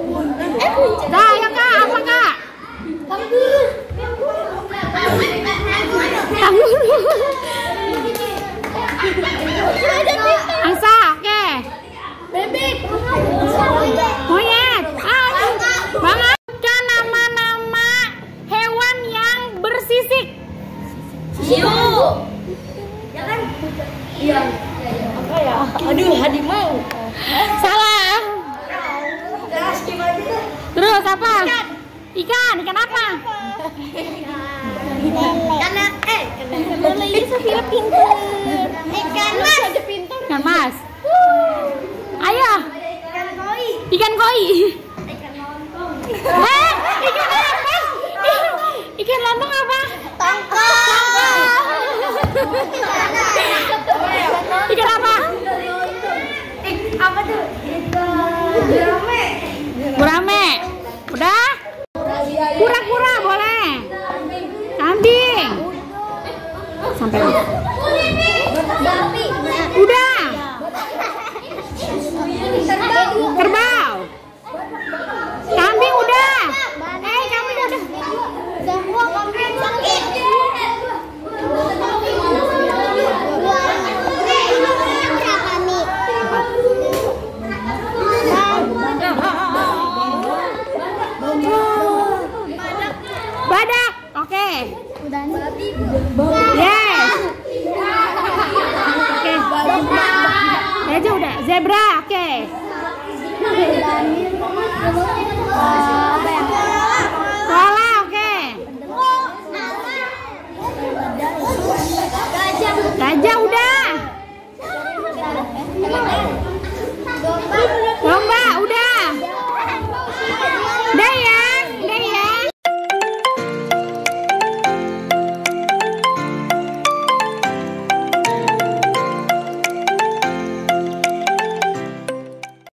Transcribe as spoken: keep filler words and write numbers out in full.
Dah, ya Kak, apa Kak? Kanguru. Angsa, oke. Bebek. Monyet. Ah, banget. Kan nama-nama hewan yang bersisik. Hiu. Ya kan? Iya. Apa ya? Aduh, Hadi mau. Salah. Terus gimana? Terus apa? Ikan. Ikan, ikan apa? Karena eh, karena ini Safira pintar. Ikan mas. Ikan mas. Ayo. Ikan koi. Ikan koi. Ikan lontong. Eh, ikan apa? Ikan lontong apa? Tongkol. Ikan apa? Eh, apa tuh? Ikan gurame. Gurame. Udah? Kura-kura boleh. Kambing. Sampai udah. Udah. Kerbau. Kambing udah. Eh, kambing udah. Badak. Oke. Yes. Oke. Aja udah. Zebra. Oke.